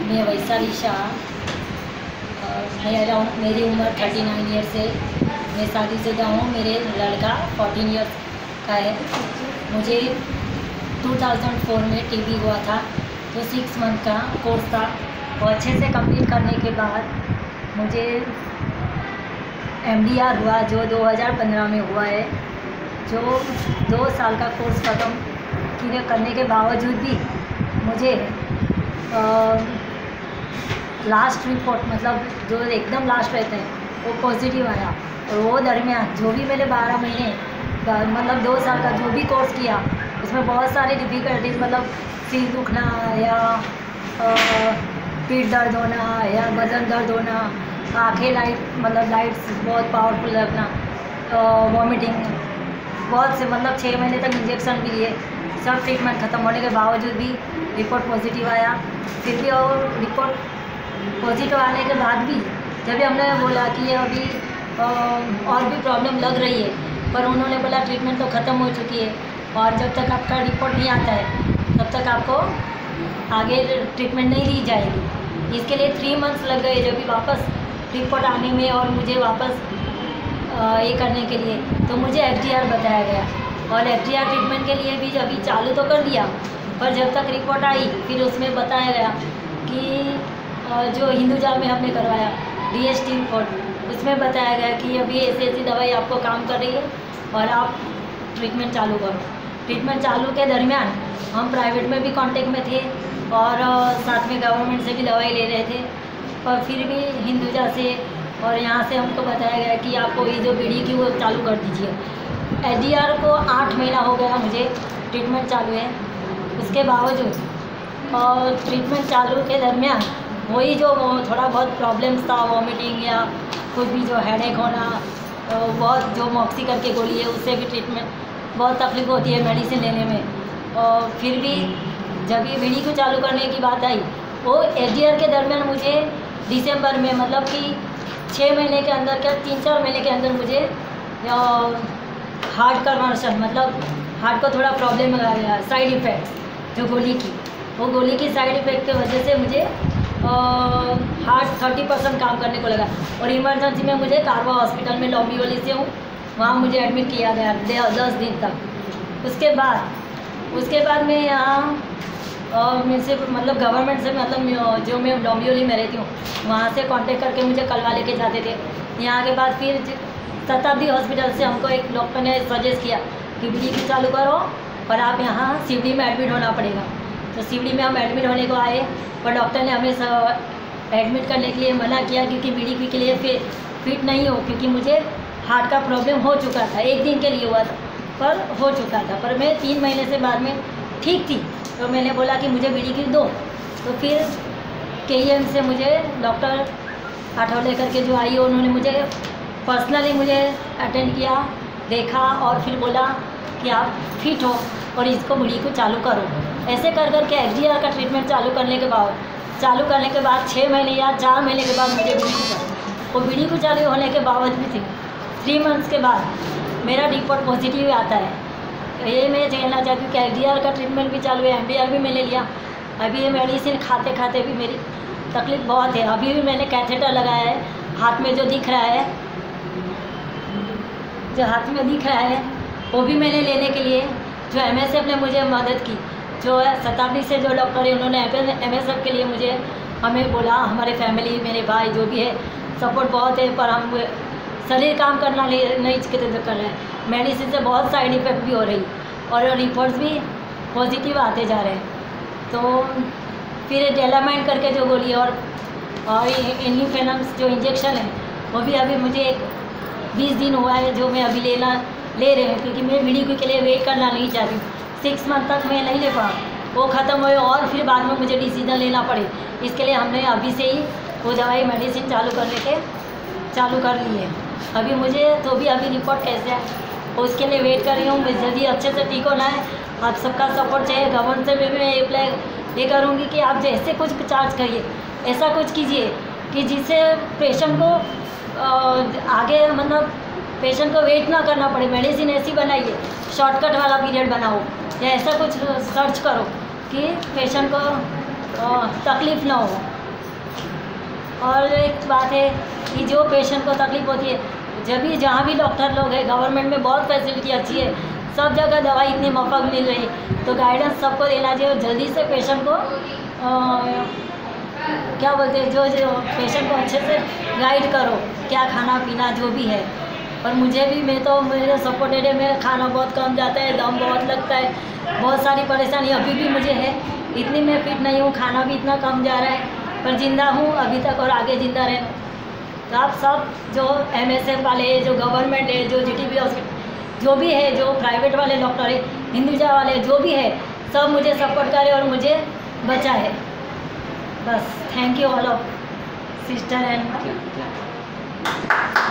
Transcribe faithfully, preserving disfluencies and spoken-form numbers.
मैं वैशाली शाह, मैं अराउंड मेरी उम्र थर्टी नाइन ईयर्स है। मैं शादीशुदा हूँ। मेरे लड़का फोर्टीन ईयर्स का है। मुझे टू थाउज़ेंड फोर में टीबी हुआ था, तो सिक्स मंथ का कोर्स था। और अच्छे से कंप्लीट करने के बाद मुझे एमडीआर हुआ, जो दो हज़ार पंद्रह में हुआ है। जो दो साल का कोर्स ख़त्म किए करने के बावजूद भी मुझे आ, लास्ट रिपोर्ट, मतलब जो एकदम लास्ट रहते हैं, वो पॉजिटिव आया। और वो दरमियान जो भी मैंने बारह महीने मतलब दो साल का जो भी कोर्स किया, उसमें बहुत सारी डिफ़िकल्टीज, मतलब सिर दुखना या पीठ दर्द होना या बदन दर्द होना, आँखें लाइट मतलब लाइट्स बहुत पावरफुल लगना, वॉमिटिंग, बहुत से मतलब छः महीने तक इंजेक्शन भी लिए। सब ट्रीटमेंट ख़त्म होने के बावजूद भी रिपोर्ट पॉजिटिव आया। फिर भी और रिपोर्ट पॉजिटिव आने के बाद भी जब हमने बोला कि ये अभी और भी प्रॉब्लम लग रही है, पर उन्होंने बोला ट्रीटमेंट तो ख़त्म हो चुकी है और जब तक आपका रिपोर्ट नहीं आता है तब तक आपको आगे ट्रीटमेंट नहीं दी जाएगी। इसके लिए थ्री मंथ्स लग गए जब भी वापस रिपोर्ट आने में और मुझे वापस ये करने के लिए। तो मुझे एफडीआर बताया गया और एफडीआर ट्रीटमेंट के लिए भी अभी चालू तो कर दिया, पर जब तक रिपोर्ट आई फिर उसमें बताया गया कि जो हिंदुजा में हमने करवाया डीएसटी रिपोर्ट, उसमें बताया गया कि अभी ऐसी ऐसी दवाई आपको काम कर रही है और आप ट्रीटमेंट चालू करो। ट्रीटमेंट चालू के दरमियान हम प्राइवेट में भी कांटेक्ट में थे और साथ में गवर्नमेंट से भी दवाई ले रहे थे, पर फिर भी हिंदुजा से और यहाँ से हमको बताया गया कि आपको ये जो बीड़ी की वो चालू कर दीजिए। एफडीआर को आठ महीना हो गया मुझे ट्रीटमेंट चालू है, उसके बावजूद और ट्रीटमेंट चालू के दरमियान वही जो थोड़ा बहुत प्रॉब्लम्स था, वॉमिटिंग या कुछ भी जो हेडेक होना, बहुत जो मॉक्सी करके गोली है उससे भी ट्रीटमेंट बहुत तकलीफ होती है मेडिसिन लेने में। और फिर भी जब ये बीड़ी को चालू करने की बात आई, वो एफडीआर के दरमियान मुझे दिसंबर में, मतलब कि छः महीने के अंदर क्या तीन चार महीने के अंदर मुझे हार्ट कन्वर्शन, मतलब हार्ट को थोड़ा प्रॉब्लम आ गया, साइड इफ़ेक्ट्स जो गोली की, वो गोली की साइड इफ़ेक्ट की वजह से मुझे हार्ट थर्टी परसेंट काम करने को लगा और इमरजेंसी में मुझे कारवा हॉस्पिटल में डोंबिवली से हूँ, वहाँ मुझे एडमिट किया गया दस दिन तक। उसके बाद उसके बाद मैं यहाँ और मैं से मतलब गवर्नमेंट से, मतलब जो मैं डोंबिवली में रहती हूँ वहाँ से कांटेक्ट करके मुझे कलवा लेके जाते थे। यहाँ के बाद फिर शताब्दी हॉस्पिटल से हमको एक डॉक्टर ने सजेस्ट किया कि बीड़ी की चालू करो पर आप यहाँ सीवड़ी में एडमिट होना पड़ेगा। तो सीवड़ी में हम एडमिट होने को आए, पर डॉक्टर ने हमें एडमिट करने के लिए मना किया क्योंकि बीड़ी के लिए फिर फिट नहीं हो, क्योंकि मुझे हार्ट का प्रॉब्लम हो चुका था, एक दिन के लिए हुआ था पर हो चुका था, पर मैं तीन महीने से बाद में ठीक थी। तो मैंने बोला कि मुझे बीड़ी की दो, तो फिर के ई एम से मुझे डॉक्टर आठवले करके जो आई, उन्होंने मुझे पर्सनली मुझे अटेंड किया, देखा और फिर बोला कि आप फिट हो और इसको बीड़ी को चालू करो। ऐसे कर कर के एफडीआर का ट्रीटमेंट चालू करने के बाद चालू करने के बाद छः महीने या चार महीने के बाद मुझे बीड़ी को वो बीड़ी को चालू होने के बावजूद भी थी थ्री मंथ्स के बाद मेरा रिपोर्ट पॉजिटिव आता है। ये मैं कहना चाहती हूँ कि एफडीआर का ट्रीटमेंट भी चालू है, एमडीआर भी मैंने लिया। अभी ये मेडिसिन खाते खाते भी मेरी तकलीफ़ बहुत है। अभी भी मैंने कैथेटर लगाया है, हाथ में जो दिख रहा है जो हाथ में दिख रहा है वो भी मैंने लेने के लिए, जो एम एस एफ ने मुझे मदद की, जो है शताब्दी से जो डॉक्टर है उन्होंने एम एस एफ के लिए मुझे हमें बोला, हमारे फैमिली मेरे भाई जो भी है सपोर्ट बहुत है, पर हम शरीर काम करना नहीं कर रहे हैं। मेडिसिन से बहुत साइड इफ़ेक्ट भी हो रही और रिपोर्ट्स भी पॉजिटिव आते जा रहे हैं। तो फिर डेलामाइन करके जो गोली और और इन्यूफेनम्स जो इंजेक्शन है वो भी अभी मुझे एक बीस दिन हुआ है जो मैं अभी लेना ले रही हूँ, क्योंकि मैं बीड़ी के लिए वेट करना नहीं चाहती हूँ। सिक्स मंथ तक मैं नहीं ले पाऊँ, वो ख़त्म हुए और फिर बाद में मुझे डिसीजन लेना पड़े, इसके लिए हमने अभी से ही वो दवाई मेडिसिन चालू करने के चालू कर ली है। अभी मुझे तो भी अभी रिपोर्ट कैसे है उसके लिए वेट कर रही हूँ। मैं जल्दी अच्छे से ठीक होना है, आप सबका सपोर्ट चाहिए। गवर्नमेंट से भी मैं अप्लाई ये करूँगी कि आप जैसे कुछ चार्ज करिए, ऐसा कुछ कीजिए कि जिससे पेशेंट को आगे मतलब पेशेंट को वेट ना करना पड़े। मेडिसिन ऐसी बनाइए, शॉर्टकट वाला पीरियड बनाओ या ऐसा कुछ सर्च करो कि पेशेंट को तकलीफ़ ना हो। और एक बात है कि जो पेशेंट को तकलीफ होती है, जब भी जहाँ भी डॉक्टर लोग हैं, गवर्नमेंट में बहुत फैसिलिटी अच्छी है, सब जगह दवाई इतनी मुफ्त मिल रही, तो गाइडेंस सबको देना चाहिए और जल्दी से पेशेंट को आ, क्या बोलते हैं, जो जो पेशेंट को अच्छे से गाइड करो, क्या खाना पीना जो भी है। और मुझे भी, मैं तो मेरे सपोर्टेड है, मेरा खाना बहुत कम जाता है, दम बहुत लगता है, बहुत सारी परेशानी अभी भी मुझे है, इतनी मैं फिट नहीं हूँ, खाना भी इतना कम जा रहा है, पर जिंदा हूँ अभी तक और आगे जिंदा रहूँ। तो आप सब जो एम एस एफ वाले, जो गवर्नमेंट है, जो जी टी बी हॉस्पिटल जो भी है, जो प्राइवेट वाले डॉक्टर है, हिंदुजा वाले जो भी है, सब मुझे सपोर्ट करे और मुझे बचा है। बस thank you all of sister and